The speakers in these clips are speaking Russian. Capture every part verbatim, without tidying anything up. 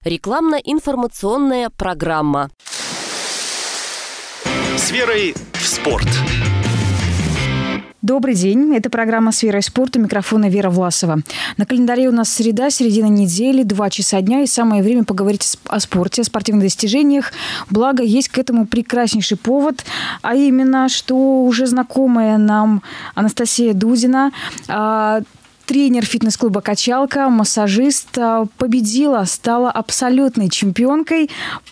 Рекламно-информационная программа. С верой в спорт. Добрый день. Это программа «С верой в спорт». У микрофона Вера Власова. На календаре у нас среда, середина недели, два часа дня. И самое время поговорить о спорте, о спортивных достижениях. Благо, есть к этому прекраснейший повод. А именно, что уже знакомая нам Анастасия Дудина, тренер фитнес-клуба «Качалка», массажист, победила, стала абсолютной чемпионкой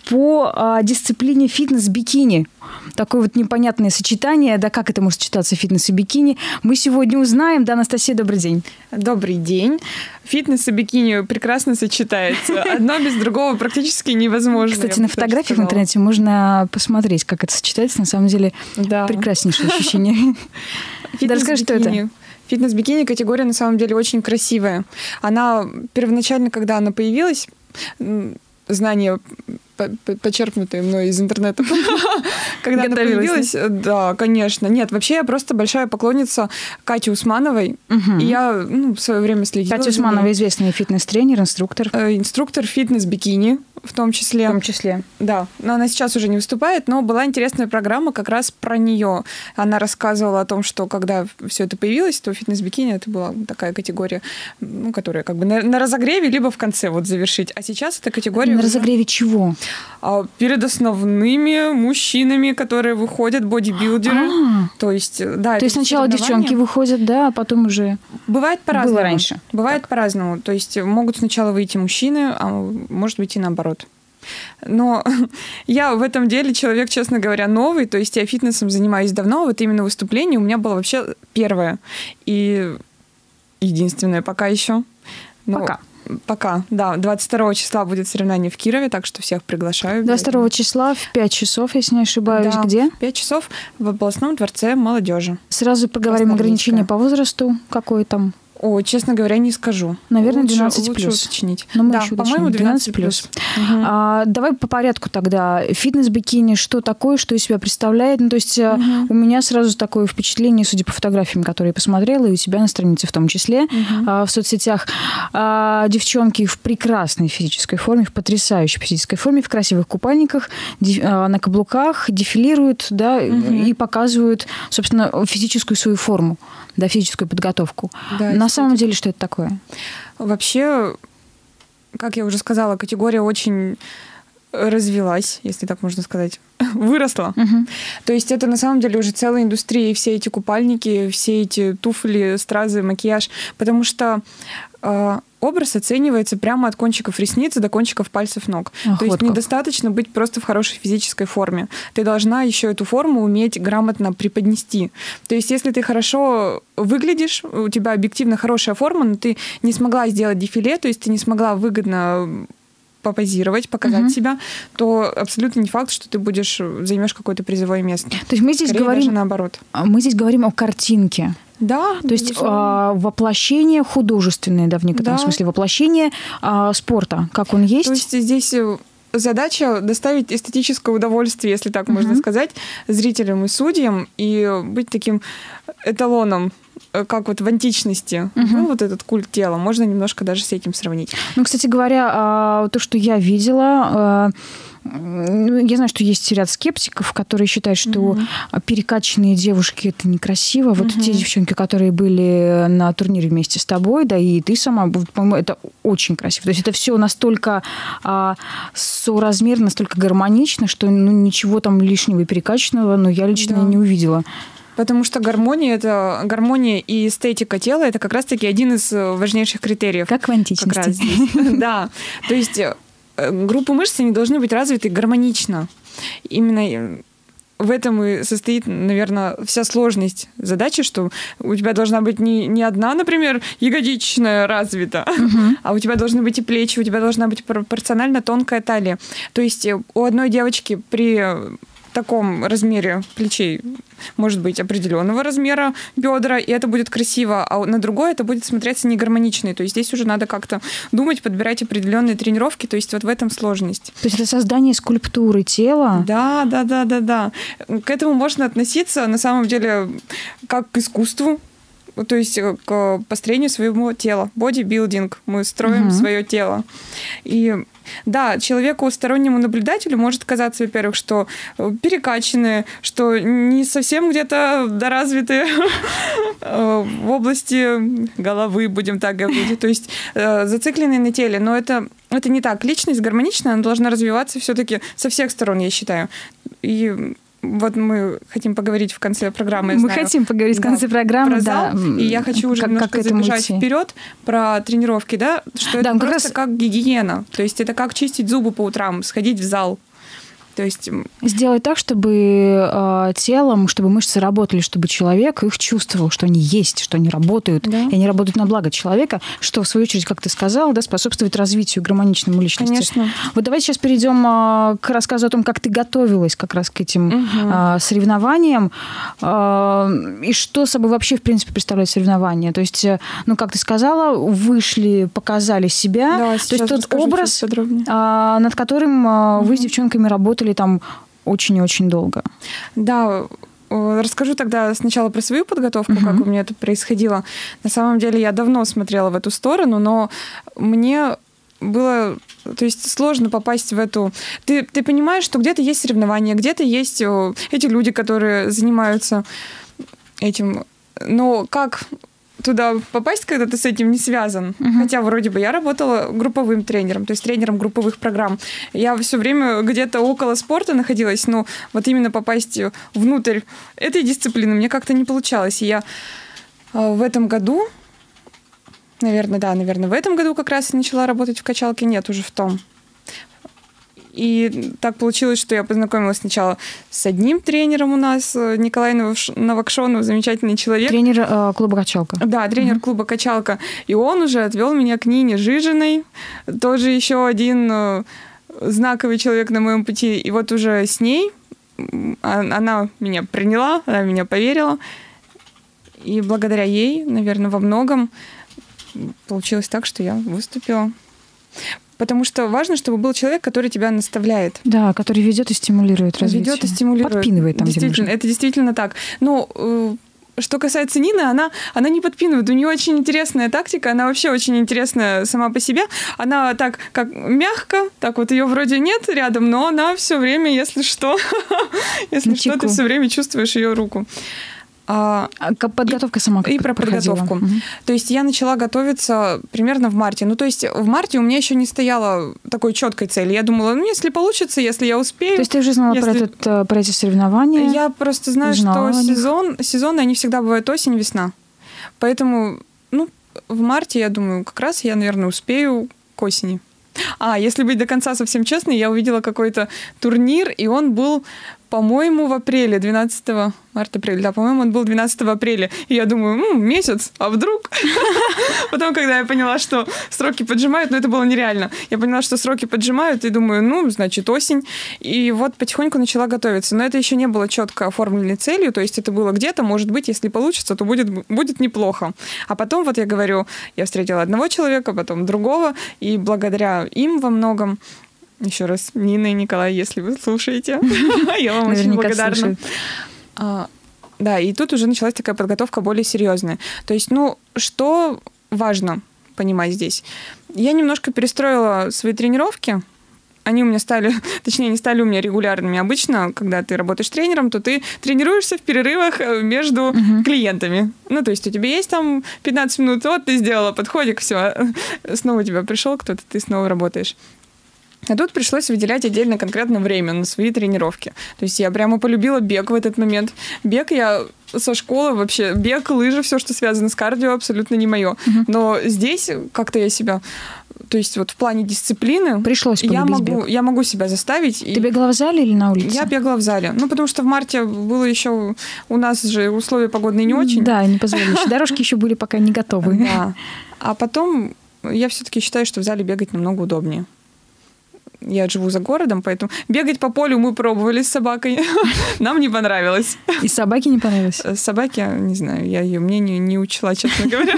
по дисциплине фитнес-бикини. Такое вот непонятное сочетание. Да как это может сочетаться, фитнес и бикини? Мы сегодня узнаем. Да, Анастасия, добрый день. Добрый день. Фитнес и бикини прекрасно сочетается. Одно без другого практически невозможно. Кстати, на фотографиях в интернете можно посмотреть, как это сочетается. На самом деле, да. Прекраснейшее ощущение. Да, расскажи, что это? Фитнес-бикини категория на самом деле очень красивая. Она первоначально, когда она появилась, знания, почерпнутые мной из интернета, когда она появилась, да, конечно. Нет, вообще я просто большая поклонница Кати Усмановой. И я в свое время следила. Катя Усманова известный фитнес-тренер, инструктор. Инструктор фитнес-бикини. В том числе. В том числе. Да. Но она сейчас уже не выступает, но была интересная программа как раз про нее. Она рассказывала о том, что когда все это появилось, то фитнес-бикини это была такая категория, ну, которая как бы на, на разогреве, либо в конце вот завершить. А сейчас эта категория... На уже... разогреве чего? А, перед основными мужчинами, которые выходят, бодибилдеры. А-а-а. То есть, да. То есть сначала девчонки выходят, да, а потом уже... Бывает по-разному. Было раньше. Бывает так. По-разному. То есть могут сначала выйти мужчины, а может быть и наоборот. Но я в этом деле человек, честно говоря, новый. То есть я фитнесом занимаюсь давно. Вот именно выступление у меня было вообще первое. И единственное пока еще. Но пока. Пока, да. двадцать второго числа будет соревнование в Кирове, так что всех приглашаю. двадцать второго числа в пять часов, если не ошибаюсь. Да, где? В пять часов в областном дворце молодежи. Сразу поговорим ограничения по возрасту. Какое там? О, честно говоря, не скажу. Наверное, лучше, двенадцать лучше плюс. Уточнить. Но мы да, еще по-моему, двенадцать плюс. Угу. А, давай по порядку тогда. Фитнес-бикини, что такое, что из себя представляет? Ну, то есть угу. у меня сразу такое впечатление, судя по фотографиям, которые я посмотрела, и у тебя на странице в том числе, угу. а, в соцсетях. А, девчонки в прекрасной физической форме, в потрясающей физической форме, в красивых купальниках, ди- а, на каблуках дефилируют, да, угу. и показывают, собственно, физическую свою форму, да, физическую подготовку. Да, на самом деле, что это такое? Вообще, как я уже сказала, категория очень развилась, если так можно сказать, выросла. Uh-huh. То есть это на самом деле уже целая индустрия, и все эти купальники, все эти туфли, стразы, макияж, потому что э, образ оценивается прямо от кончиков ресниц до кончиков пальцев ног. Ах, То есть вот недостаточно как. быть просто в хорошей физической форме. Ты должна еще эту форму уметь грамотно преподнести. То есть если ты хорошо выглядишь, у тебя объективно хорошая форма, но ты не смогла сделать дефиле, то есть ты не смогла выгодно попозировать, показать uh-huh. себя, то абсолютно не факт, что ты будешь займешь какое-то призовое место. То есть мы здесь Скорее, говорим даже наоборот. Мы здесь говорим о картинке. Да. То есть а, воплощение художественное, да, в некотором да. смысле воплощение а, спорта, как он есть. То есть здесь задача доставить эстетическое удовольствие, если так uh-huh. можно сказать, зрителям и судьям, и быть таким эталоном, как вот в античности uh-huh. был вот этот культ тела, можно немножко даже с этим сравнить. Ну, кстати говоря, то, что я видела, я знаю, что есть ряд скептиков, которые считают, что uh-huh. перекачанные девушки — это некрасиво. Вот uh-huh. те девчонки, которые были на турнире вместе с тобой, да, и ты сама, по-моему, это очень красиво. То есть это все настолько а, соразмерно, настолько гармонично, что ну, ничего там лишнего и перекачанного, но я лично да. не увидела. Потому что гармония, это, гармония и эстетика тела — это как раз-таки один из важнейших критериев. Как в античности. Как раз здесь. Да. То есть группы мышц, они должны быть развиты гармонично. Именно в этом и состоит, наверное, вся сложность задачи, что у тебя должна быть не, не одна, например, ягодичная развита, uh-huh. а у тебя должны быть и плечи, у тебя должна быть пропорционально тонкая талия. То есть у одной девочки при таком размере плечей может быть определенного размера бедра, и это будет красиво, а на другой это будет смотреться негармонично. То есть здесь уже надо как-то думать, подбирать определенные тренировки, то есть вот в этом сложность. То есть это создание скульптуры тела? Да, да, да, да, да. К этому можно относиться на самом деле как к искусству. то есть к построению своего тела. Бодибилдинг. Мы строим угу. свое тело. И да, человеку, стороннему наблюдателю может казаться, во-первых, что перекачанные, что не совсем где-то доразвитые в области головы, будем так говорить. То есть зацикленные на теле. Но это, это не так. Личность гармоничная, она должна развиваться все-таки со всех сторон, я считаю. И вот мы хотим поговорить в конце программы. Мы знаю, хотим поговорить да, в конце программы, про зал, да. И я хочу уже как, немножко как забежать вперед про тренировки, да, что да, это просто раз... как гигиена. То есть это как чистить зубы по утрам, сходить в зал. То есть... Сделать так, чтобы э, телом, чтобы мышцы работали, чтобы человек их чувствовал, что они есть, что они работают, да. и они работают на благо человека, что, в свою очередь, как ты сказала, да, способствует развитию гармоничному личности. Конечно. Вот давайте сейчас перейдем э, к рассказу о том, как ты готовилась как раз к этим угу. э, соревнованиям, э, и что собой вообще, в принципе, представляют соревнования. То есть, э, ну, как ты сказала, вышли, показали себя. Да, то есть тот образ, э, над которым э, угу. вы с девчонками работали там очень и очень долго. Да, расскажу тогда сначала про свою подготовку, uh-huh. как у меня это происходило. На самом деле я давно смотрела в эту сторону, но мне было, то есть, сложно попасть в эту... Ты, ты понимаешь, что где-то есть соревнования, где-то есть эти люди, которые занимаются этим. Но как туда попасть, когда ты с этим не связан? Uh-huh. Хотя вроде бы я работала групповым тренером, то есть тренером групповых программ. Я все время где-то около спорта находилась, но вот именно попасть внутрь этой дисциплины мне как-то не получалось. И я в этом году, наверное, да, наверное, в этом году как раз начала работать в качалке. Нет, уже в том. И так получилось, что я познакомилась сначала с одним тренером у нас, Николай Новокшонов, замечательный человек. Тренер э, клуба «Качалка». Да, тренер uh-huh. клуба «Качалка». И он уже отвел меня к Нине Жижиной, тоже еще один э, знаковый человек на моем пути. И вот уже с ней она меня приняла, она меня поверила. И благодаря ей, наверное, во многом получилось так, что я выступила. Потому что важно, чтобы был человек, который тебя наставляет. Да, который ведет и стимулирует развитие. Ведет и стимулирует. Подпинывает там, действительно, это действительно так. Но э, что касается Нины, она, она не подпинывает. У нее очень интересная тактика, она вообще очень интересная сама по себе. Она так, как мягко, так вот ее вроде нет рядом, но она все время, если что, если что, ты все время чувствуешь ее руку. А подготовка и, сама как И про проходила? подготовку. Угу. То есть я начала готовиться примерно в марте. Ну, то есть в марте у меня еще не стояло такой четкой цели. Я думала, ну, если получится, если я успею. То есть ты уже знала если... про, этот, про эти соревнования? Я просто знаю, что сезон, сезоны, они всегда бывают осень-весна. Поэтому, ну, в марте, я думаю, как раз я, наверное, успею к осени. А, если быть до конца совсем честной, я увидела какой-то турнир, и он был, по-моему, в апреле, двенадцатого марта-апреля, да, по-моему, он был двенадцатого апреля. И я думаю, м, месяц, а вдруг? Потом, когда я поняла, что сроки поджимают, ну, это было нереально. Я поняла, что сроки поджимают, и думаю, ну, значит, осень. И вот потихоньку начала готовиться. Но это еще не было четко оформленной целью, то есть это было где-то, может быть, если получится, то будет, будет неплохо. А потом, вот я говорю, я встретила одного человека, потом другого, и благодаря им во многом, еще раз, Нина и Николай, если вы слушаете, я вам очень благодарна. А, да, и тут уже началась такая подготовка более серьезная. То есть, ну, что важно понимать здесь? Я немножко перестроила свои тренировки. Они у меня стали, точнее, не стали у меня регулярными. Обычно, когда ты работаешь тренером, то ты тренируешься в перерывах между uh-huh. клиентами. Ну, то есть у тебя есть там пятнадцать минут, вот ты сделала подходик, все, снова у тебя пришел кто-то, ты снова работаешь. А тут пришлось выделять отдельно конкретно время на свои тренировки. То есть я прямо полюбила бег в этот момент. Бег я со школы вообще, бег, лыжи, все, что связано с кардио, абсолютно не мое. Угу. Но здесь как-то я себя... То есть вот в плане дисциплины... Пришлось я могу, бег. я могу себя заставить. Ты бегала в зале или на улице? Я бегала в зале. Ну, потому что в марте было еще... У нас же условия погодные не очень. Да, не позволяющие. Дорожки еще были пока не готовы. Да. А потом я все-таки считаю, что в зале бегать намного удобнее. Я живу за городом, поэтому бегать по полю мы пробовали с собакой. Нам не понравилось. И собаке не понравилось? Собаке, не знаю, я ее мнение не учла, честно говоря.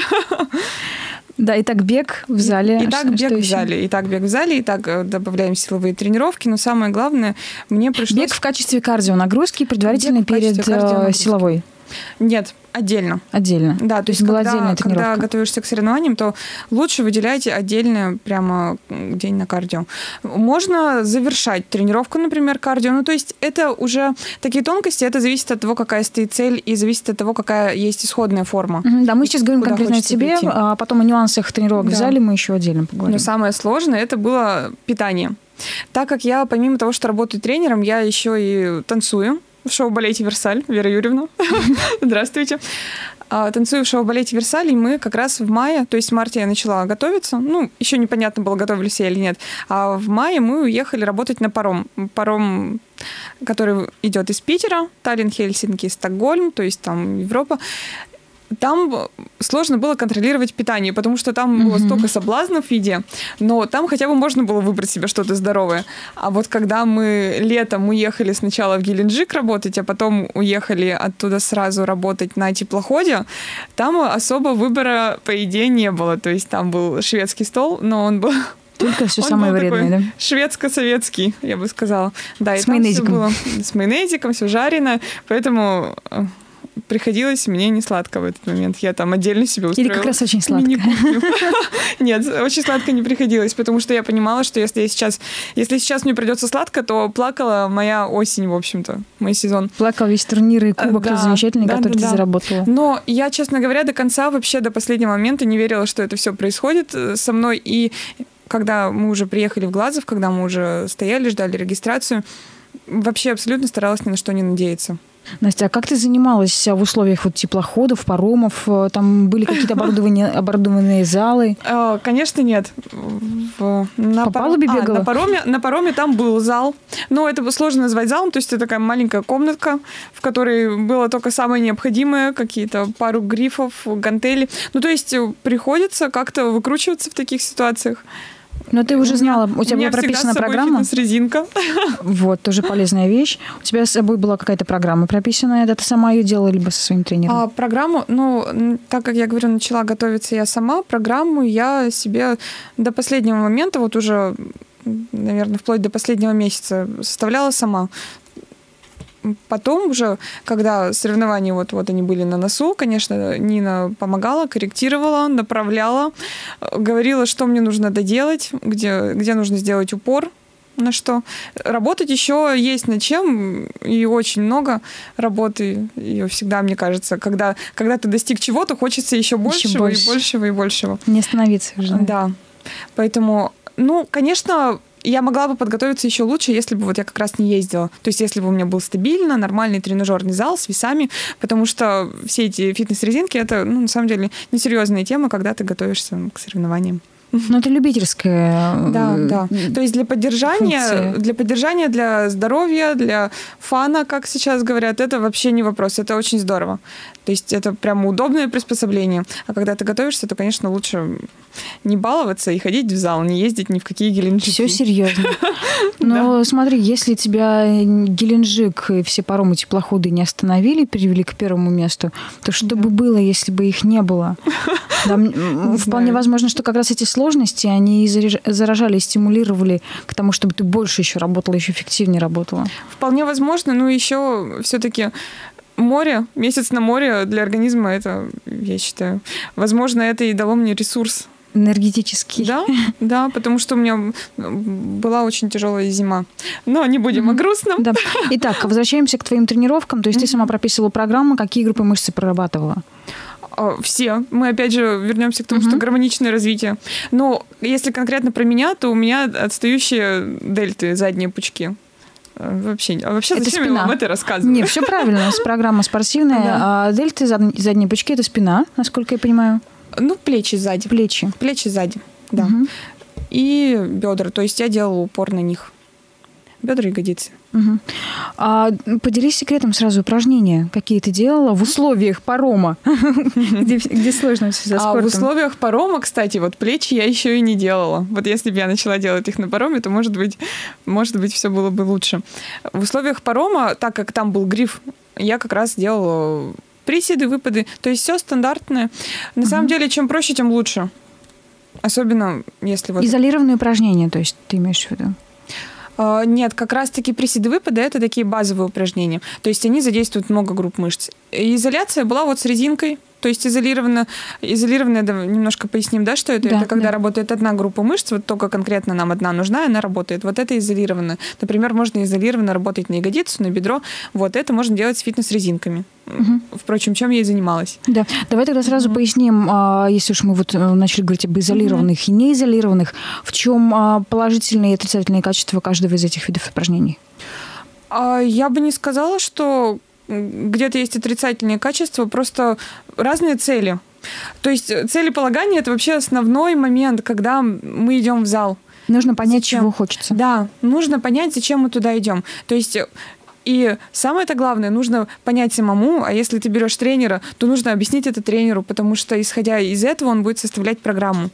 Да, и так бег в зале. И так бег в зале, и так бег в зале, и так добавляем силовые тренировки. Но самое главное, мне пришлось... Бег в качестве кардионагрузки, предварительно перед силовой. Нет, отдельно. Отдельно? Да, то, то есть, есть была когда, отдельная тренировка? Когда готовишься к соревнованиям, то лучше выделяйте отдельно прямо день на кардио. Можно завершать тренировку, например, кардио. Ну, то есть это уже такие тонкости, это зависит от того, какая стоит цель, и зависит от того, какая есть исходная форма. Mm-hmm, да, мы сейчас говорим конкретно о тебе, прийти. А потом о нюансах тренировок да. в зале мы еще отдельно поговорим. Но самое сложное это было питание. Так как я, помимо того, что работаю тренером, я еще и танцую в шоу-балете «Версаль». Вера Юрьевна, здравствуйте. Танцую в шоу-балете «Версаль», и мы как раз в мае, то есть в марте я начала готовиться, ну, еще непонятно было, готовились я или нет, а в мае мы уехали работать на паром. Паром, который идет из Питера, Таллин, Хельсинки, Стокгольм, то есть там Европа. Там сложно было контролировать питание, потому что там mm-hmm. было столько соблазнов в еде, но там хотя бы можно было выбрать себе что-то здоровое. А вот когда мы летом уехали сначала в Геленджик работать, а потом уехали оттуда сразу работать на теплоходе, там особо выбора по еде не было. То есть там был шведский стол, но он был... Только все он самое вредное, да? Шведско-советский, я бы сказала. Да, и с там майонезиком. Все было с майонезиком, все жареное, поэтому... приходилось мне не сладко в этот момент. Я там отдельно себе устроила. Или как раз очень сладко? Нет, очень сладко не приходилось, потому что я понимала, что если сейчас, если сейчас мне придется сладко, то плакала моя осень, в общем-то, мой сезон. Плакал весь турнир и кубок да, замечательный, да, который да, ты да. заработала. Но я, честно говоря, до конца, вообще до последнего момента не верила, что это все происходит со мной. И когда мы уже приехали в Глазов, когда мы уже стояли, ждали регистрацию, вообще абсолютно старалась ни на что не надеяться. Настя, а как ты занималась в условиях вот теплоходов, паромов? Там были какие-то оборудования, оборудованные залы? Конечно, нет. В, на По пар... палубе а, бегала? На пароме, на пароме там был зал. Но это сложно назвать залом, то есть это такая маленькая комнатка, в которой было только самое необходимое, какие-то пару грифов, гантели. Ну, то есть приходится как-то выкручиваться в таких ситуациях. Но ты уже знала, у тебя у была прописана программа? У меня всегда с собой фитнес-резинка. Вот, тоже полезная вещь. У тебя с собой была какая-то программа прописанная, да ты сама ее делала, либо со своим тренером? А, программу, ну, так как я говорю, начала готовиться я сама, программу я себе до последнего момента, вот уже, наверное, вплоть до последнего месяца составляла сама. Потом уже, когда соревнования вот, вот они были на носу, конечно, Нина помогала, корректировала, направляла, говорила, что мне нужно доделать, где, где нужно сделать упор, на что. Работать еще есть над чем, и очень много работы. Ее всегда, мне кажется, когда, когда ты достиг чего-то, хочется еще большего, еще больше. и большего, и большего. Не остановиться уже. Да. Поэтому, ну, конечно... Я могла бы подготовиться еще лучше, если бы вот я как раз не ездила. То есть если бы у меня был стабильно нормальный тренажерный зал с весами, потому что все эти фитнес-резинки, это, ну, на самом деле, несерьезная тема, когда ты готовишься к соревнованиям. Ну, это любительская Да, да. То есть для поддержания, функция. для поддержания, для здоровья, для фана, как сейчас говорят, это вообще не вопрос. Это очень здорово. То есть это прямо удобное приспособление. А когда ты готовишься, то, конечно, лучше не баловаться и ходить в зал, не ездить ни в какие Геленджики. Все серьезно. Но да. Смотри, если тебя Геленджик и все паромы, теплоходы не остановили, перевели к первому месту, то что да. бы было, если бы их не было? Да, не вполне знаю. Возможно, что как раз эти сложности, они заражали и стимулировали к тому, чтобы ты больше еще работала, еще эффективнее работала. Вполне возможно, но еще все-таки море, месяц на море для организма, это, я считаю, возможно, это и дало мне ресурс. Энергетический. Да, да, потому что у меня была очень тяжелая зима. Но не будем mm-hmm. о грустном. Да. Итак, возвращаемся к твоим тренировкам. То есть mm-hmm. ты сама прописывала программу, какие группы мышц прорабатывала? Все. Мы опять же вернемся к тому, mm-hmm. что гармоничное развитие. Но если конкретно про меня, то у меня отстающие дельты, задние пучки. Вообще, а вообще это зачем спина. я вам это рассказываю? Нет, все правильно. У нас программа спортивная. Да. А дельты, задние пучки – это спина, насколько я понимаю. Ну, плечи сзади. Плечи. Плечи сзади, да. Угу. И бедра. То есть я делала упор на них. Бедра и ягодицы. Угу. А поделись секретом сразу упражнения, какие ты делала в условиях парома, где сложно все со спортом. А в условиях парома, кстати, вот плечи я еще и не делала. Вот если бы я начала делать их на пароме, то, может быть, может быть, все было бы лучше. В условиях парома, так как там был гриф, я как раз делала приседы, выпады. То есть все стандартное. На самом деле, чем проще, тем лучше. Особенно, если вот... Изолированные упражнения, то есть ты имеешь в виду? Нет, как раз-таки приседы-выпады — это такие базовые упражнения. То есть они задействуют много групп мышц. Изоляция была вот с резинкой. То есть изолированно, изолированно, немножко поясним, да, что это? Да, это когда да. работает одна группа мышц, вот только конкретно нам одна нужна, и она работает. Вот это изолированно. Например, можно изолированно работать на ягодицу, на бедро. Вот это можно делать с фитнес-резинками. Угу. Впрочем, чем я и занималась. Да. Давай тогда сразу угу. поясним, если уж мы вот начали говорить об изолированных угу. и неизолированных, в чем положительные и отрицательные качества каждого из этих видов упражнений? Я бы не сказала, что где-то есть отрицательные качества, просто разные цели. То есть целеполагание — это вообще основной момент, когда мы идем в зал. Нужно понять, зачем? Чего хочется. Да, нужно понять, зачем мы туда идем. То есть и самое-то главное, нужно понять самому, а если ты берешь тренера, то нужно объяснить это тренеру, потому что, исходя из этого, он будет составлять программу.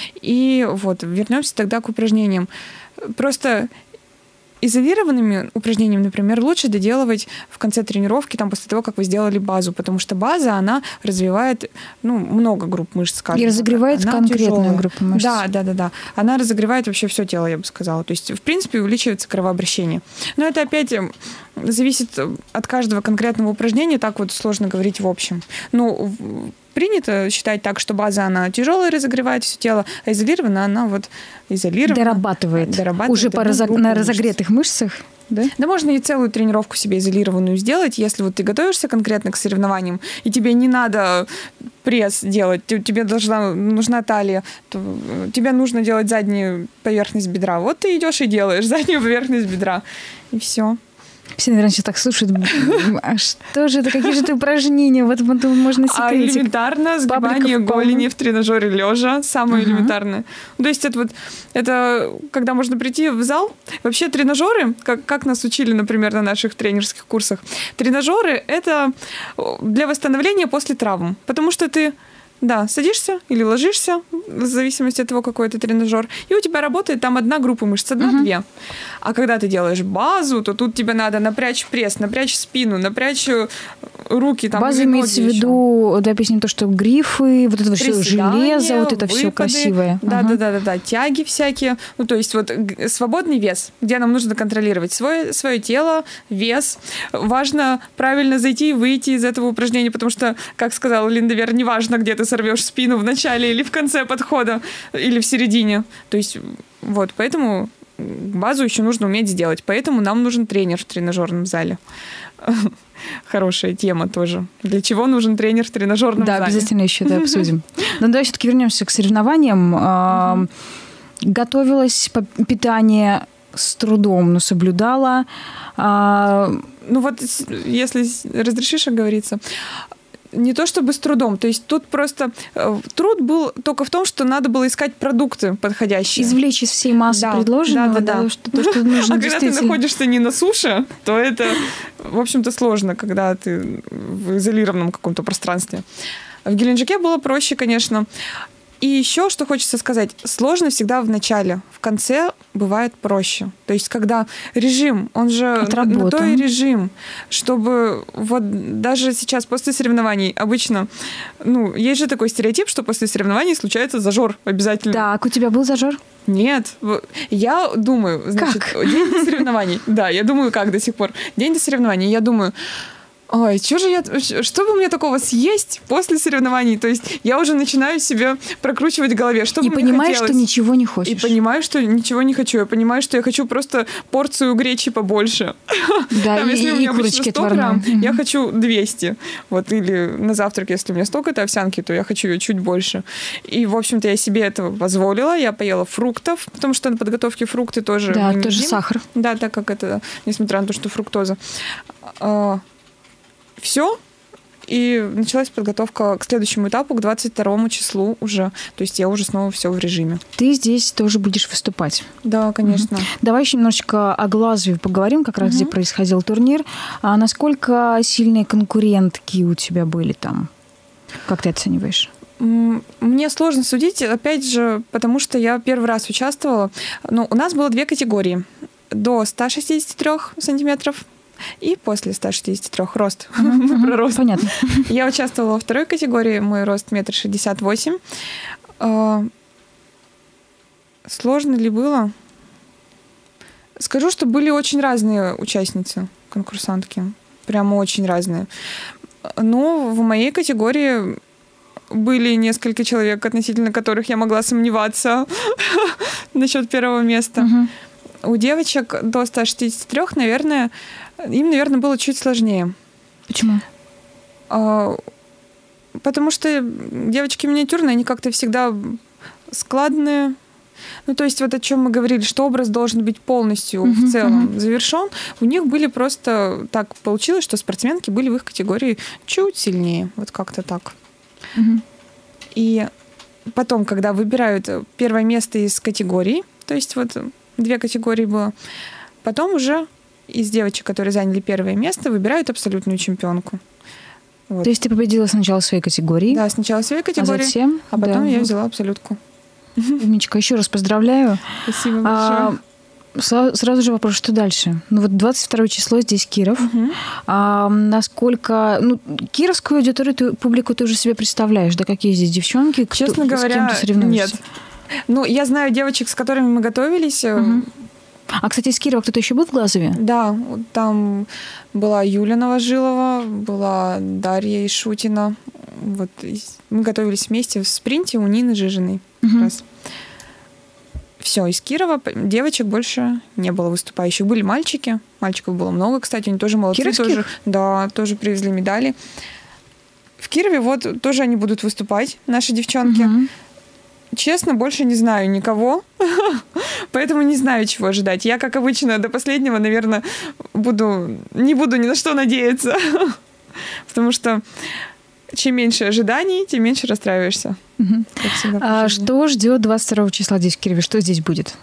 И вот, вернемся тогда к упражнениям. Просто изолированными упражнениями, например, лучше доделывать в конце тренировки, там, после того, как вы сделали базу, потому что база, она развивает, ну, много групп мышц, скажем. И разогревает она конкретную тяжелая. группу мышц. Да, да, да, да. Она разогревает вообще все тело, я бы сказала. То есть, в принципе, увеличивается кровообращение. Но это опять зависит от каждого конкретного упражнения, так вот сложно говорить в общем. Ну, принято считать так, что база, она тяжелая, разогревает все тело, а изолированная, она вот изолирована. Дорабатывает. Дорабатывает уже по разог... на разогретых мышцах. Да? Да, можно и целую тренировку себе изолированную сделать, если вот ты готовишься конкретно к соревнованиям, и тебе не надо пресс делать, тебе должна, нужна талия, то тебе нужно делать заднюю поверхность бедра. Вот ты идешь и делаешь заднюю поверхность бедра, и все. Все, наверное, сейчас так слушают. А что же это? Какие же это упражнения? Вот, вот можно секретик. А элементарно сгибание голени в тренажере лежа. Самое uh-huh. элементарное. То есть это вот это когда можно прийти в зал. Вообще тренажеры, как, как нас учили, например, на наших тренерских курсах, тренажеры — это для восстановления после травм. Потому что ты Да, садишься или ложишься, в зависимости от того, какой это тренажер, и у тебя работает там одна группа мышц, одна-две. Uh-huh. А когда ты делаешь базу, то тут тебе надо напрячь пресс, напрячь спину, напрячь руки. Там, база имеется в виду, да, объясним то, что грифы, вот это все железо, вот это выпады, все красивое. Да-да-да, uh-huh. тяги всякие. Ну, то есть вот свободный вес, где нам нужно контролировать свое, свое тело, вес. Важно правильно зайти и выйти из этого упражнения, потому что, как сказала Линда Вер, неважно, где ты сорвешь спину в начале или в конце подхода, или в середине. То есть вот, поэтому базу еще нужно уметь сделать. Поэтому нам нужен тренер в тренажерном зале. Хорошая тема тоже. Для чего нужен тренер в тренажерном да, зале? Да, обязательно еще это обсудим. Но давай все-таки вернемся к соревнованиям. Готовилась по питанию с трудом, но соблюдала. Ну вот, если разрешишь оговориться, не то чтобы с трудом, то есть тут просто э, труд был только в том, что надо было искать продукты подходящие. Извлечь из всей массы да, да, предложенного, да, да. да, что, то, что нужно а когда ты находишься не на суше, то это, в общем-то, сложно, когда ты в изолированном каком-то пространстве. В Геленджике было проще, конечно. И еще, что хочется сказать, сложно всегда в начале, в конце бывает проще. То есть, когда режим, он же Отработан. на то и режим, чтобы вот даже сейчас после соревнований обычно, ну, есть же такой стереотип, что после соревнований случается зажор обязательно. Так, у тебя был зажор? Нет. Я думаю, значит, как? день до соревнований. Да, я думаю, как до сих пор. День до соревнований, я думаю... Ой, что же я, что бы мне такого съесть после соревнований? То есть я уже начинаю себе прокручивать в голове, что и бы мне хотелось. И понимаешь, что ничего не хочешь. И понимаю, что ничего не хочу. Я понимаю, что я хочу просто порцию гречи побольше. Да, Там, и, если и у меня курочки сто грамм, я хочу двести. Вот, или на завтрак, если у меня столько-то овсянки, то я хочу ее чуть больше. И, в общем-то, я себе этого позволила. Я поела фруктов, потому что на подготовке фрукты тоже... Да, тоже сахар. Да, так как это, несмотря на то, что фруктоза. Все, и началась подготовка к следующему этапу, к двадцать второму числу уже. То есть я уже снова все в режиме. Ты здесь тоже будешь выступать? Да, конечно. Угу. Давай еще немножечко о Глазове поговорим, как раз угу. где происходил турнир. А насколько сильные конкурентки у тебя были там? Как ты оцениваешь? Мне сложно судить, опять же, потому что я первый раз участвовала. Ну, у нас было две категории. До ста шестидесяти трёх сантиметров и после ста шестидесяти трёх рост. Uh-huh, uh-huh. Рост. Понятно. Я участвовала во второй категории, мой рост метр шестьдесят восемь. Сложно ли было? Скажу, что были очень разные участницы, конкурсантки. Прямо очень разные. Но в моей категории были несколько человек, относительно которых я могла сомневаться насчет первого места. Угу. У девочек до ста шестидесяти трёх, наверное, им, наверное, было чуть сложнее. Почему? А, потому что девочки миниатюрные, они как-то всегда складные. Ну, то есть вот о чем мы говорили, что образ должен быть полностью uh-huh, в целом uh-huh. завершен. У них были просто... Так получилось, что спортсменки были в их категории чуть сильнее. Вот как-то так. Uh-huh. И потом, когда выбирают первое место из категорий, то есть вот две категории было, потом уже из девочек, которые заняли первое место, выбирают абсолютную чемпионку. Вот. То есть ты победила сначала в своей категории? Да, сначала в своей категории, а, затем, а потом да, я вот. взяла абсолютку. Умничка, еще раз поздравляю. Спасибо большое. А, сразу же вопрос, что дальше? Ну вот двадцать второе число, здесь Киров. Угу. А, насколько... Ну, кировскую аудиторию, ты, публику ты уже себе представляешь, да, какие здесь девчонки? Честно кто, говоря, с кем ты соревнуешься? Нет. Ну, я знаю девочек, с которыми мы готовились. Угу. А, кстати, из Кирова кто-то еще был в Глазове? Да, там была Юля Новожилова, была Дарья Ишутина. Вот мы готовились вместе в спринте у Нины Жижиной. Угу. Раз. Все, из Кирова девочек больше не было выступающих. Были мальчики. Мальчиков было много, кстати, они тоже молодцы. Кировских? Тоже, да, тоже привезли медали. В Кирове вот тоже они будут выступать, наши девчонки. Угу. Честно, больше не знаю никого, поэтому не знаю, чего ожидать. Я, как обычно, до последнего, наверное, буду, не буду ни на что надеяться, потому что чем меньше ожиданий, тем меньше расстраиваешься. Угу. А что ждет двадцать второго числа здесь в Кирове? Что здесь будет?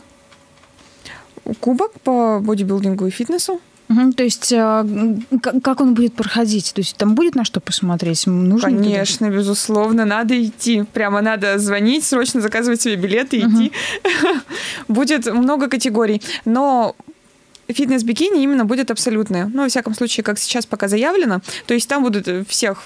Кубок по бодибилдингу и фитнесу. Угу, то есть как он будет проходить? То есть там будет на что посмотреть? Нужно Конечно, туда? Безусловно, надо идти. Прямо надо звонить, срочно заказывать себе билеты и угу. идти. Будет много категорий. Но фитнес-бикини именно будет абсолютное. Ну, во всяком случае, как сейчас пока заявлено. То есть там будут всех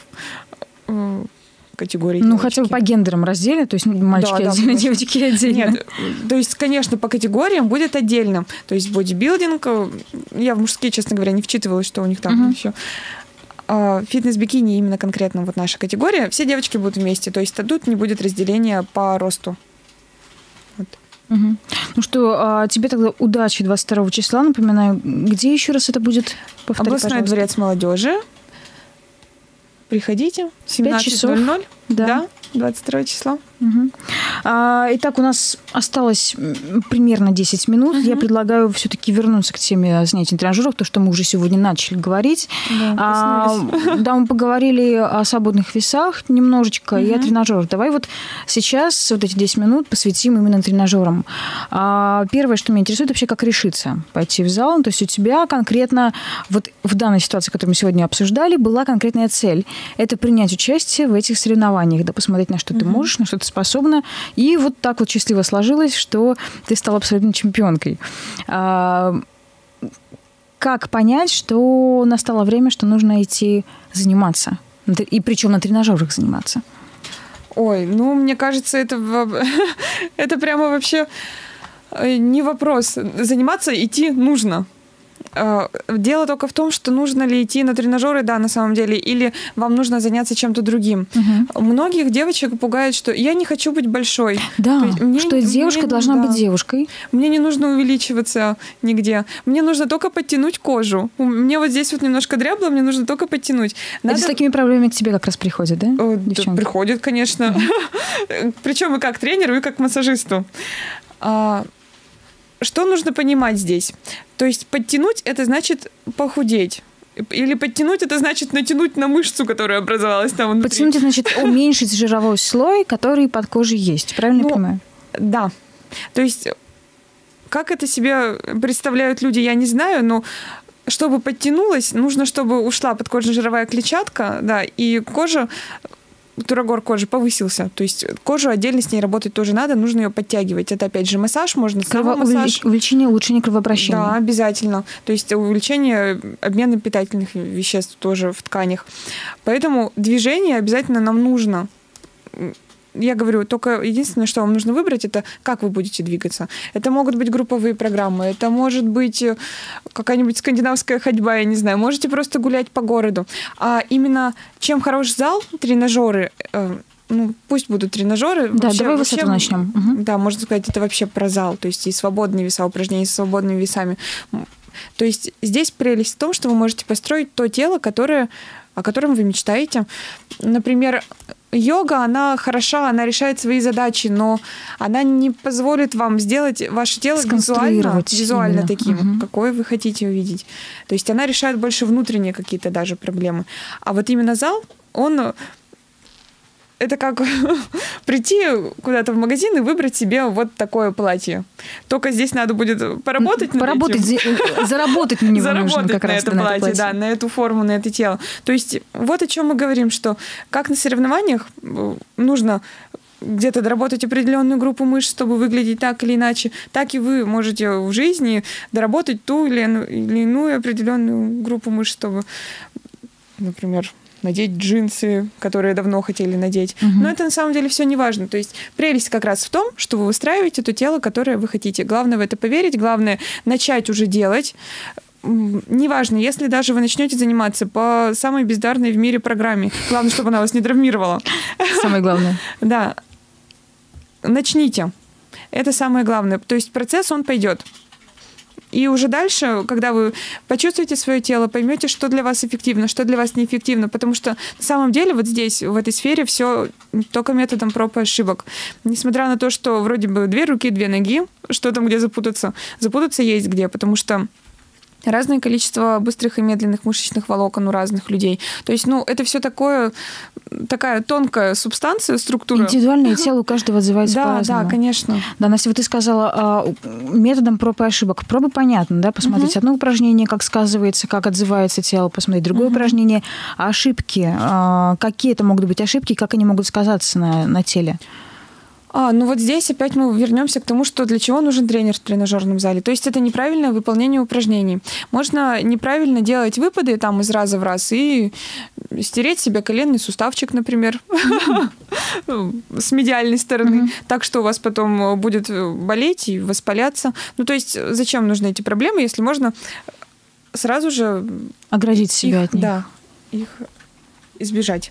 категорий. Ну, девочки. хотя бы по гендерам разделе, то есть мальчики да, отдельно, да, девочки отдельно. Нет, то есть, конечно, по категориям будет отдельно. То есть бодибилдинг, я в мужские, честно говоря, не вчитывалась, что у них там uh-huh. еще. А, фитнес-бикини именно конкретно вот наша категория. Все девочки будут вместе, то есть тут не будет разделения по росту. Вот. Угу. Ну что, а тебе тогда удачи двадцать второго числа. Напоминаю, где еще раз это будет? Повтори, Областной пожалуйста. дворец молодежи. Приходите. семнадцать ноль ноль. Да. да, двадцать второго числа. Угу. А, итак, у нас осталось примерно десять минут. Угу. Я предлагаю все-таки вернуться к теме занятий тренажеров, то, что мы уже сегодня начали говорить. Да, а, да, мы поговорили о свободных весах немножечко угу. и о тренажерах. Давай вот сейчас вот эти десять минут посвятим именно тренажерам. А, первое, что меня интересует, вообще, как решиться пойти в зал. То есть у тебя конкретно вот в данной ситуации, которую мы сегодня обсуждали, была конкретная цель. Это принять участие в этих соревнованиях, да, посмотреть, на что угу. ты можешь, на что ты способна. И вот так вот счастливо сложилось, что ты стала абсолютной чемпионкой. А, как понять, что настало время, что нужно идти заниматься? И причем на тренажерах заниматься? Ой, ну, мне кажется, это, это прямо вообще не вопрос. Заниматься идти нужно. Дело только в том, что нужно ли идти на тренажеры, да, на самом деле, или вам нужно заняться чем-то другим. Угу. Многих девочек пугает, что я не хочу быть большой. Да, мне, что девушка мне, должна да, быть девушкой. Мне не нужно увеличиваться нигде. Мне нужно только подтянуть кожу. Мне вот здесь вот немножко дрябло, мне нужно только подтянуть. Надо... Это с такими проблемами к тебе как раз приходит, да? О, да, приходит, конечно. Угу. Причем и как тренеру, и как массажисту. Что нужно понимать здесь? То есть подтянуть – это значит похудеть. Или подтянуть – это значит натянуть на мышцу, которая образовалась там внутри. Подтянуть – это значит уменьшить жировой слой, который под кожей есть. Правильно ну, я понимаю? Да. То есть как это себе представляют люди, я не знаю, но чтобы подтянулась, нужно, чтобы ушла подкожно-жировая клетчатка, да, и кожа... турагор кожи повысился. То есть кожу отдельно с ней работать тоже надо, нужно ее подтягивать. Это, опять же, массаж, можно Крово... массаж. Увеличение, улучшение кровообращения. Да, обязательно. То есть увеличение обмена питательных веществ тоже в тканях. Поэтому движение обязательно нам нужно. я говорю, только единственное, что вам нужно выбрать, это как вы будете двигаться. Это могут быть групповые программы, это может быть какая-нибудь скандинавская ходьба, я не знаю. Можете просто гулять по городу. А именно чем хорош зал, тренажеры, ну, пусть будут тренажеры. Да, вообще, давай вообще, с этого начнем. Угу. Да, можно сказать, это вообще про зал. То есть и свободные веса, упражнения с свободными весами. То есть здесь прелесть в том, что вы можете построить то тело, которое, о котором вы мечтаете. Например, йога, она хороша, она решает свои задачи, но она не позволит вам сделать ваше тело визуально, визуально таким, угу. какое вы хотите увидеть. То есть она решает больше внутренние какие-то даже проблемы. А вот именно зал, он... Это как прийти куда-то в магазин и выбрать себе вот такое платье. Только здесь надо будет поработать над поработать, этим. Заработать на него Заработать нужно как на раз это на платье, это платье, да, на эту форму, на это тело. То есть вот о чем мы говорим, что как на соревнованиях нужно где-то доработать определенную группу мышц, чтобы выглядеть так или иначе, так и вы можете в жизни доработать ту или иную определенную группу мышц, чтобы, например, надеть джинсы, которые давно хотели надеть. Угу. Но это на самом деле все не важно. То есть прелесть как раз в том, что вы выстраиваете то тело, которое вы хотите. Главное в это поверить, главное начать уже делать. Неважно, если даже вы начнете заниматься по самой бездарной в мире программе, главное, чтобы она вас не травмировала. Самое главное. Да. Начните. Это самое главное. То есть процесс, он пойдет. И уже дальше, когда вы почувствуете свое тело, поймете, что для вас эффективно, что для вас неэффективно, потому что на самом деле вот здесь, в этой сфере, все только методом проб и ошибок. Несмотря на то, что вроде бы две руки, две ноги, что там где запутаться, запутаться есть где, потому что разное количество быстрых и медленных мышечных волокон у разных людей. То есть, ну, это все такое, такая тонкая субстанция, структура. Индивидуальное тело у каждого отзывается да, по-разному. Да, конечно. Да, Настя, вот ты сказала методом проб и ошибок. Пробы понятно, да? Посмотреть угу. одно упражнение, как сказывается, как отзывается тело, посмотреть другое угу. упражнение. А ошибки, какие это могут быть ошибки, как они могут сказаться на, на теле? А, ну вот здесь опять мы вернемся к тому, что для чего нужен тренер в тренажерном зале. То есть это неправильное выполнение упражнений. Можно неправильно делать выпады там из раза в раз и стереть себе коленный суставчик, например, с медиальной стороны, так что у вас потом будет болеть и воспаляться. Ну то есть зачем нужны эти проблемы, если можно сразу же... оградить себя от них. Да, их избежать.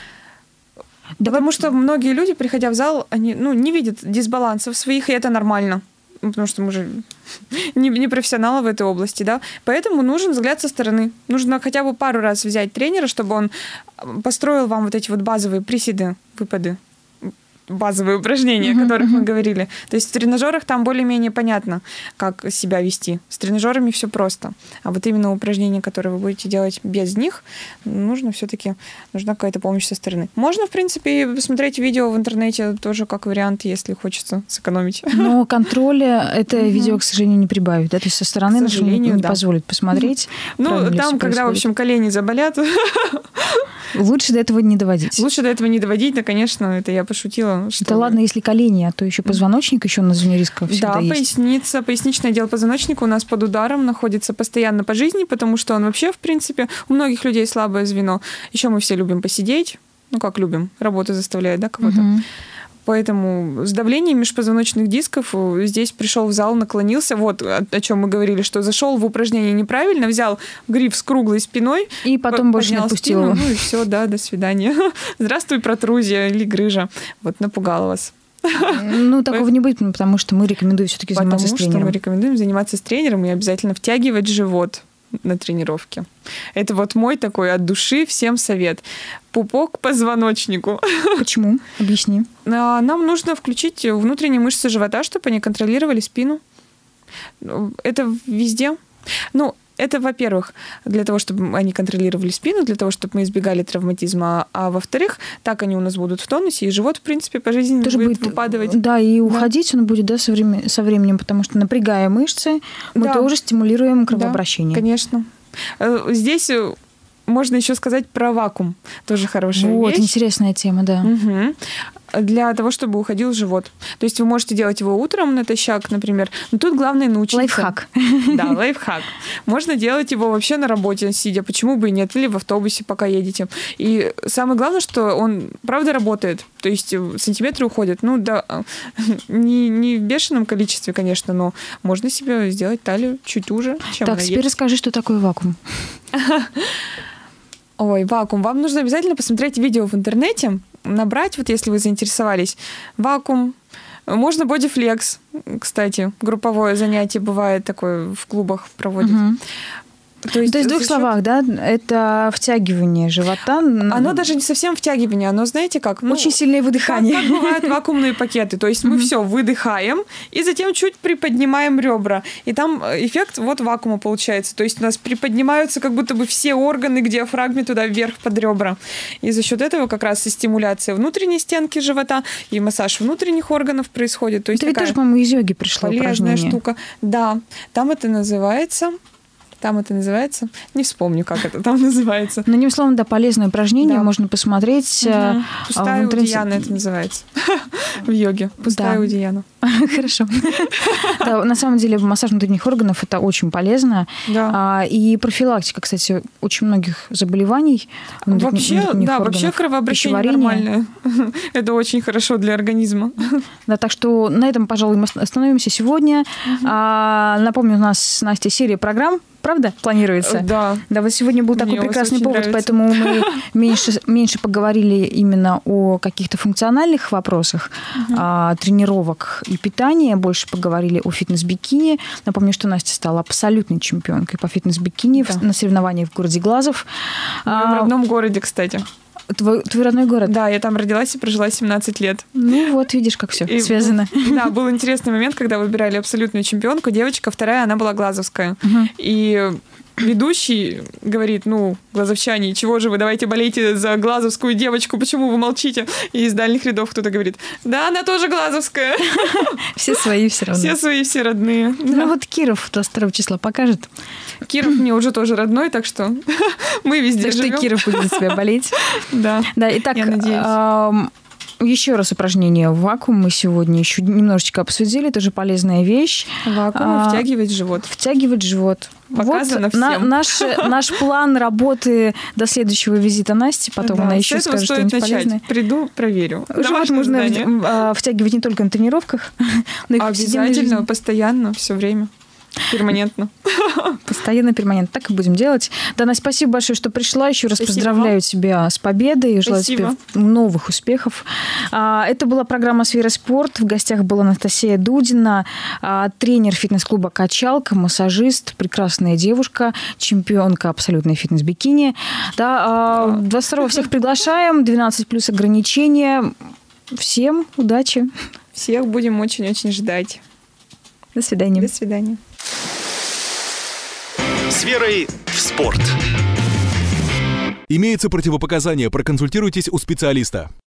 Да, потому что многие люди, приходя в зал, они ну, не видят дисбалансов своих, и это нормально. Потому что мы же не, не профессионалы в этой области, да. Поэтому нужен взгляд со стороны. Нужно хотя бы пару раз взять тренера, чтобы он построил вам вот эти вот базовые приседы, выпады, базовые упражнения, uh-huh, о которых uh-huh. мы говорили. То есть в тренажерах там более-менее понятно, как себя вести. С тренажерами все просто. А вот именно упражнения, которые вы будете делать без них, нужно все-таки, нужна какая-то помощь со стороны. Можно, в принципе, посмотреть видео в интернете тоже как вариант, если хочется сэкономить. Но контроля это uh-huh. видео, к сожалению, не прибавит. Это со стороны не, не да. позволит посмотреть. Ну, там, когда, в общем, колени заболят... Лучше до этого не доводить. Лучше до этого не доводить, да, конечно, это я пошутила. Что... Это ладно, если колени, а то еще позвоночник еще на зоне риска всегда да, есть. Да, поясница, поясничный отдел позвоночника у нас под ударом находится постоянно по жизни, потому что он вообще, в принципе, у многих людей слабое звено. Еще мы все любим посидеть. Ну, как любим, работа заставляет, да, кого-то. Угу. Поэтому с давлением межпозвоночных дисков здесь пришел в зал, наклонился, вот о, о чем мы говорили, что зашел в упражнение неправильно, взял гриф с круглой спиной. И потом больше не отпустил его. Ну и все, да, до свидания. Здравствуй, протрузия или грыжа. Вот напугала вас. Ну, такого не будет, потому что мы рекомендуем все-таки заниматься с тренером. Потому что мы рекомендуем заниматься с тренером и обязательно втягивать живот на тренировке. Это вот мой такой от души всем совет. Пупок к позвоночнику. Почему? Объясни. Нам нужно включить внутренние мышцы живота, чтобы они контролировали спину. Это везде. Ну, это, во-первых, для того, чтобы они контролировали спину, для того, чтобы мы избегали травматизма, а во-вторых, так они у нас будут в тонусе, и живот, в принципе, по жизни будет, будет выпадывать. Да, и уходить да. он будет да, со, времен, со временем, потому что, напрягая мышцы, мы да. тоже стимулируем кровообращение. Да, конечно. Здесь можно еще сказать про вакуум. Тоже хорошая вот, вещь. Вот, интересная тема, да. Угу. для того, чтобы уходил живот. То есть вы можете делать его утром натощак, например, но тут главное научиться. Лайфхак. Да, лайфхак. Можно делать его вообще на работе, сидя, почему бы и нет, или в автобусе, пока едете. И самое главное, что он правда работает, то есть сантиметры уходят, ну да, не, не в бешеном количестве, конечно, но можно себе сделать талию чуть уже, чем Так, она теперь есть. расскажи, что такое вакуум. Ой, вакуум. Вам нужно обязательно посмотреть видео в интернете, набрать, вот если вы заинтересовались, вакуум. Можно бодифлекс, кстати, групповое занятие бывает такое в клубах проводят. Угу. То есть, То есть в двух счет... словах, да, это втягивание живота. Оно даже не совсем втягивание, оно, знаете как? Ну, очень сильное выдыхание. Как, как бывают вакуумные пакеты. То есть мы все выдыхаем и затем чуть приподнимаем ребра. И там эффект вот вакуума получается. То есть у нас приподнимаются как будто бы все органы к диафрагме туда вверх под ребра. И за счет этого как раз и стимуляция внутренней стенки живота, и массаж внутренних органов происходит. То есть это ведь тоже, по-моему, из йоги пришло полезная упражнение. Штука. Да, там это называется... Там это называется? Не вспомню, как это там называется. Но, одним словом, да, полезное упражнение. Да. Можно посмотреть. Угу. Пустая в интернете... удияна это называется. В йоге. Пустая да. удияна. Хорошо. Да, на самом деле массаж внутренних органов – это очень полезно. Да. И профилактика, кстати, очень многих заболеваний вообще, да, органов, вообще кровообращение нормальное. Это очень хорошо для организма. Да, так что на этом, пожалуй, мы остановимся сегодня. Угу. А, напомню, у нас с Настей серия программ. Правда, планируется? Да. Да, вот сегодня был такой Мне прекрасный повод, нравится. Поэтому мы меньше, меньше поговорили именно о каких-то функциональных вопросах, угу. а, тренировок и питания, больше поговорили о фитнес-бикини. Напомню, что Настя стала абсолютной чемпионкой по фитнес-бикини да. на соревнованиях в городе Глазов. В моем а, родном городе, кстати. Твой, твой родной город? Да, я там родилась и прожила семнадцать лет. Ну вот, видишь, как все и, связано. Да, был интересный момент, когда выбирали абсолютную чемпионку. Девочка вторая, она была глазовская. Угу. И ведущий говорит, ну, глазовчане, чего же вы, давайте болейте за глазовскую девочку, почему вы молчите? И из дальних рядов кто-то говорит, да, она тоже глазовская. Все свои все равно. Все свои, все родные. Ну вот Киров двадцать второго числа покажет. Киров мне уже тоже родной, так что мы везде живем. Так что Киров будет за тебя болеть. Да, да. Итак, я надеюсь. Еще раз упражнение в вакуум мы сегодня еще немножечко обсудили. Это же полезная вещь. Вакуум, а, втягивать живот. Втягивать живот. Показано вот всем. На, наш, наш план работы до следующего визита Насти. Потом да, она еще скажет что-нибудь полезное. Приду, проверю. Живот можно задание. втягивать не только на тренировках, но и в обязательно, постоянно, все время. Перманентно. Постоянно, перманентно. Так и будем делать. Дана, спасибо большое, что пришла. Еще раз спасибо поздравляю вам. Тебя с победой и желаю тебе новых успехов. Это была программа «Сфера спорт». В гостях была Анастасия Дудина, тренер фитнес-клуба «Качалка», массажист, прекрасная девушка, чемпионка абсолютной фитнес-бикини. Да, двадцать второго всех приглашаем, двенадцать плюс ограничения. Всем удачи. Всех будем очень-очень ждать. До свидания. До свидания. С верой в спорт. Имеются противопоказания, проконсультируйтесь у специалиста.